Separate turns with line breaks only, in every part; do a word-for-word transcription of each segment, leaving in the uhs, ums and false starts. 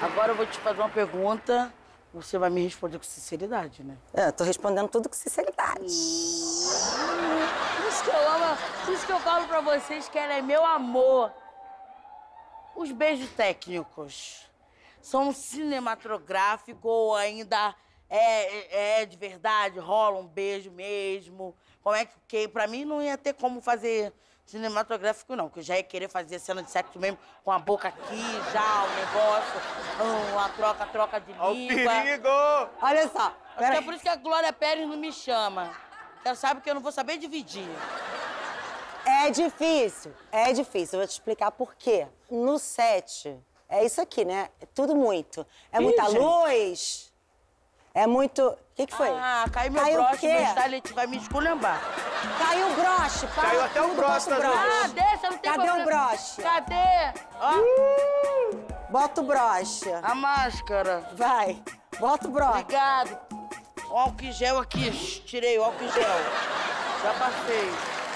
Agora eu vou te fazer uma pergunta, você vai me responder com sinceridade, né?
É, tô respondendo tudo com sinceridade.
Por isso que eu amo, por isso que eu falo pra vocês que ela é meu amor. Os beijos técnicos são cinematográficos ou ainda é, é de verdade? Rola um beijo mesmo? Como é que... que pra mim não ia ter como fazer cinematográfico, não. Porque eu já ia querer fazer cena de sexo mesmo com a boca aqui, já, o negócio, hum, a troca, troca de língua.
Ó o perigo!
Olha só,
Acho que é por isso que a Glória Pérez não me chama. Ela sabe que eu não vou saber dividir.
é difícil, é difícil. Eu vou te explicar por quê. No set, é isso aqui, né? É tudo muito. É
Ih,
muita
gente.
luz, é muito... O que que foi?
Ah, caiu meu
Caiu o
broche,
quê?
meu stylist vai me esculhambar.
Caiu o broche, para
Caiu até o
tudo,
broche
bota
da
broche.
Ah, deixa, não tem
Cadê
problema.
o broche?
Cadê? Ó,
Bota o broche.
a máscara.
Vai, bota o broche.
Obrigado. O álcool em gel aqui, tirei o álcool em gel. Já passei.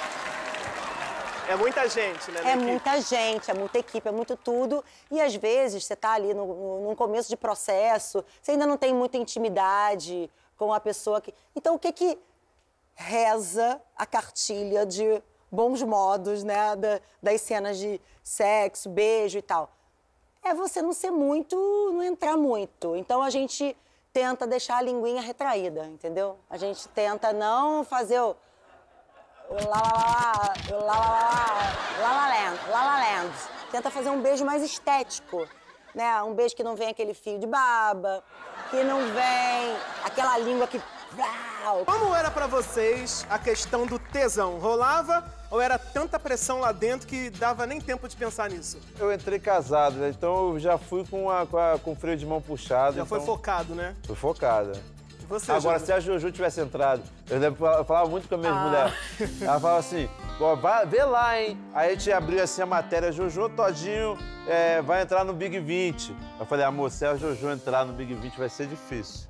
É muita gente, né? na
É
equipe.
muita gente, é muita equipe, é muito tudo. E às vezes você tá ali no, no, num começo de processo, você ainda não tem muita intimidade com a pessoa que... Então o que que reza a cartilha de bons modos, né? Da, das cenas de sexo, beijo e tal? É você não ser muito, não entrar muito. Então a gente tenta deixar a linguinha retraída, entendeu? A gente tenta não fazer o... o lá, lá, lá, lá, lá, lá, lá, lá, land, lá, lá, land. Tenta fazer um beijo mais estético, né? Um beijo que não vem aquele fio de baba, que não vem aquela língua que...
Como era pra vocês a questão do tesão? Rolava ou era tanta pressão lá dentro que dava nem tempo de pensar nisso?
Eu entrei casado, né? Então eu já fui com, a, com, a, com o freio de mão puxado.
Já
então...
foi focado, né?
Fui focada.
E você,
Agora,
Júlio?
se a Jojo tivesse entrado, eu, lembro, eu falava muito com a minha
Ah.
mulher. Ela falava assim, ó, vai, vê lá, hein? Aí a gente abriu assim a matéria, Jojo Todinho é, vai entrar no Big vinte. Eu falei, amor, se a Jojo entrar no Big vinte vai ser difícil.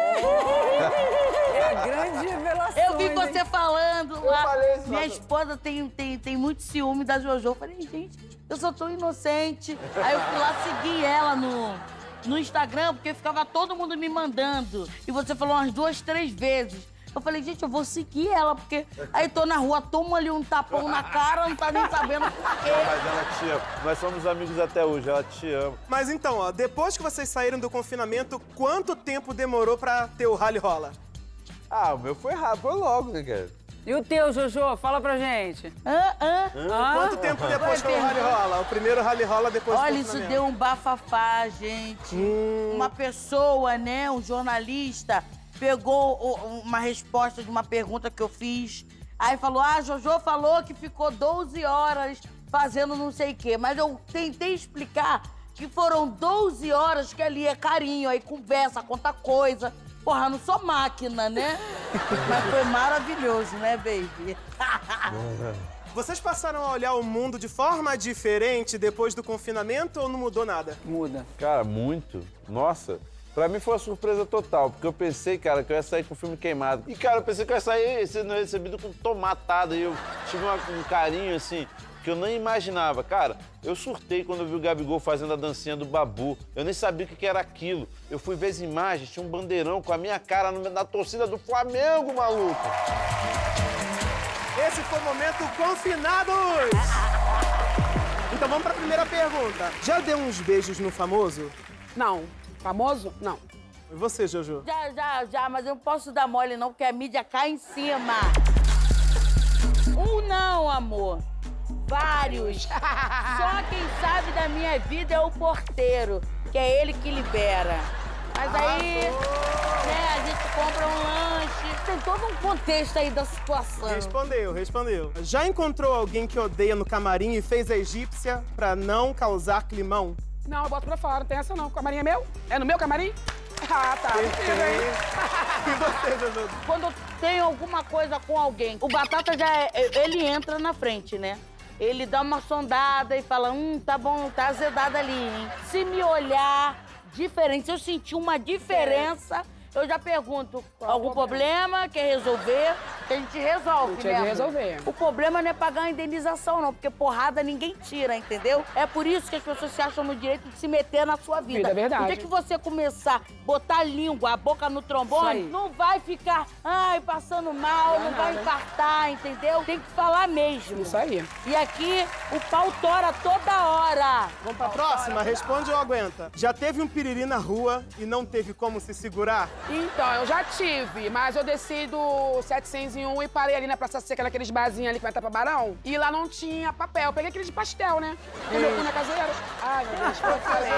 É a grande revelação.
Eu vi você falando lá.
falei isso,
Minha
mas-
esposa tem, tem, tem muito ciúme da Jojo. Eu falei, gente, eu sou tão inocente. Aí eu fui lá seguir ela no, no Instagram, porque ficava todo mundo me mandando. E você falou umas duas, três vezes. Eu falei, gente, eu vou seguir ela, porque aí tô na rua, tomo ali um tapão na cara, não tá nem sabendo por quê.
Mas ela te ama. Nós somos amigos até hoje, ela te ama.
Mas então, ó, depois que vocês saíram do confinamento, quanto tempo demorou pra ter o rally rola?
Ah, o meu foi rápido, foi logo, né, cara?
E o teu, Jojo? Fala pra gente.
Hã, hã?
Ah,
Quanto tempo depois que
Vai
o rally rola? O primeiro rally rola depois do
Olha, isso
confinamento.
deu um bafafá, gente. Uma pessoa, né, um jornalista, pegou o- uma resposta de uma pergunta que eu fiz. Aí falou, ah, Jojo falou que ficou doze horas fazendo não sei o quê. Mas eu tentei explicar que foram doze horas que ali é carinho, aí conversa, conta coisa. Porra, não sou máquina, né? Mas foi maravilhoso, né, baby?
Vocês passaram a olhar o mundo de forma diferente depois do confinamento ou não mudou nada?
muda.
Cara, muito. Nossa, pra mim foi uma surpresa total, porque eu pensei, cara, que eu ia sair com o filme queimado. E, cara, eu pensei que eu ia sair sendo recebido com tomatada. E eu tive uma- um carinho, assim, que eu nem imaginava. Cara, eu surtei quando eu vi o Gabigol fazendo a dancinha do Babu. Eu nem sabia o que que era aquilo. Eu fui ver as imagens, tinha um bandeirão com a minha cara no- na torcida do Flamengo, maluco.
Esse foi o momento Confinados! Então vamos pra primeira pergunta. Já deu uns beijos no famoso?
Não. Famoso? Não.
E você, Jojo?
Já, já, já, mas eu não posso dar mole não, porque a mídia cai em cima. Um não, amor. Vários. Só quem sabe da minha vida é o porteiro, que é ele que libera. Mas aí, né, a gente compra um lanche. Tem todo um contexto aí da situação.
Respondeu, respondeu. Já encontrou alguém que odeia no camarim e fez a egípcia pra não causar climão?
Não, eu boto pra fora, não tem essa não. O camarim é meu? É no meu camarim? Ah, tá. Mentira, hein?
E você, Jojo?
Quando eu tenho alguma coisa com alguém, o Batata já, é- ele entra na frente, né? Ele dá uma sondada e fala, hum, tá bom, tá azedado ali, hein? Se me olhar diferente, se eu sentir uma diferença, eu já pergunto, algum problema? Quer resolver? que a gente resolve,
Eu tinha
né?
que resolver.
O problema não é pagar a indenização, não, porque porrada ninguém tira, entendeu? É por isso que as pessoas se acham no direito de se meter na sua vida.
Vida, é verdade.
O dia que você começar a botar a língua, a boca no
Isso
trombone,
aí.
não vai ficar, ai, passando mal, não,
Não,
vai
nada.
infartar, entendeu? Tem que falar mesmo.
Isso aí.
E aqui, o pau tora toda hora.
Vamos pra próxima? Responde ou aguenta? Já teve um piriri na rua e não teve como se segurar?
Então, eu já tive, mas eu desci do setecentos e um e parei ali na Praça Seca, naqueles barzinhos ali que vai estar pra Barão. E lá não tinha papel. Eu peguei aquele de pastel, né? No meu cu na caseira. Ai, meu Deus, eu falei.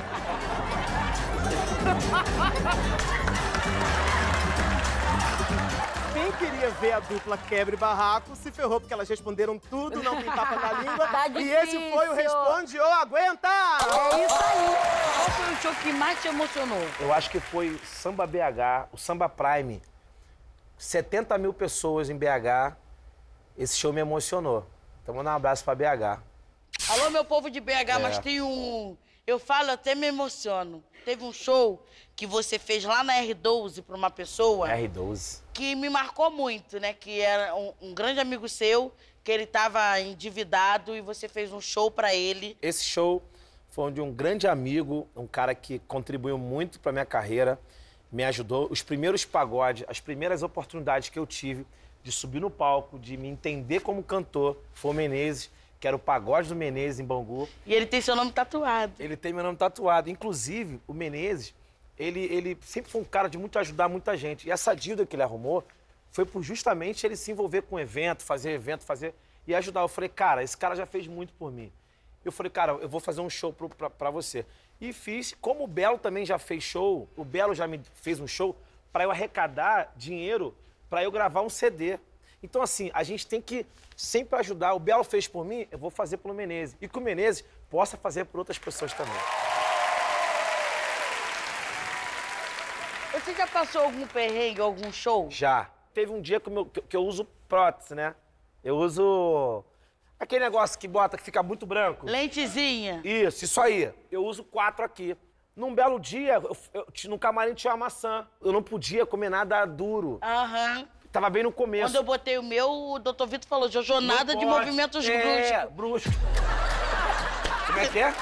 Quem queria ver a dupla quebra e barraco se ferrou porque elas responderam tudo, não tem tapa na língua.
Tá
e esse foi o
difícil.
Responde ou Aguenta!
É isso aí. Qual foi o show que mais te emocionou?
Eu acho que foi Samba B H, o Samba Prime. setenta mil pessoas em B H. Esse show me emocionou. Então, manda um abraço pra B H.
Alô, meu povo de B H,
É.
mas tem um... Eu falo, até me emociono. Teve um show que você fez lá na R doze pra uma pessoa
R doze.
que me marcou muito, né? Que era um, um grande amigo seu, que ele tava endividado e você fez um show pra ele.
Esse show foi de um grande amigo, um cara que contribuiu muito pra minha carreira, me ajudou. Os primeiros pagodes, as primeiras oportunidades que eu tive de subir no palco, de me entender como cantor, foi o Menezes, que era o Pagode do Menezes em Bangu.
E ele tem seu nome tatuado.
Ele tem meu nome tatuado. Inclusive, o Menezes, ele, ele sempre foi um cara de muito ajudar muita gente. E essa dívida que ele arrumou foi por justamente ele se envolver com evento, fazer evento, fazer... e ajudar. Eu falei, cara, esse cara já fez muito por mim. Eu falei, cara, eu vou fazer um show pro, pra, pra você. E fiz. Como o Belo também já fez show, o Belo já me fez um show para eu arrecadar dinheiro para eu gravar um C D. Então, assim, a gente tem que sempre ajudar. O Belo fez por mim, eu vou fazer pelo Menezes. E que o Menezes possa fazer por outras pessoas também.
Você já passou algum perrengue, algum show?
Já. Teve um dia que, o meu- que- que eu uso prótese, né? Eu uso aquele negócio que bota, que fica muito branco.
Lentezinha.
Isso, isso aí. Eu uso quatro aqui. Num belo dia, eu, eu, no camarim tinha uma maçã. Eu não podia comer nada duro.
Aham.
Tava bem no começo.
Quando eu botei o meu, o doutor Vitor falou, Jojo, nada
Não
de
pode.
movimentos
É,
bruscos.
brusco. Como é que é?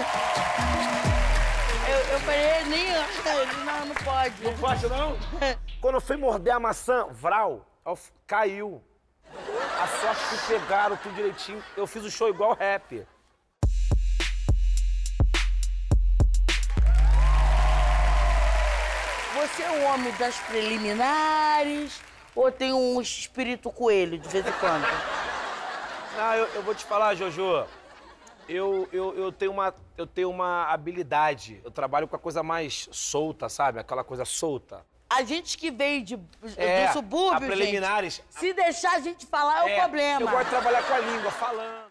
Eu, eu falei, nem ele, não, não pode.
Não pode, não? Quando eu fui morder a maçã, vral, caiu. A sorte que pegaram tudo direitinho. Eu fiz o show igual rap.
Você é um homem das preliminares ou tem um espírito coelho de vez em quando?
Não, eu, eu vou te falar, Jojo. Eu, eu, eu, tenho uma, eu tenho uma habilidade. Eu trabalho com a coisa mais solta, sabe? Aquela coisa solta.
A gente que veio de,
É,
do subúrbio,
a preliminares.
gente, se deixar a gente falar é, o
É,
problema.
Eu gosto de trabalhar com a língua, falando.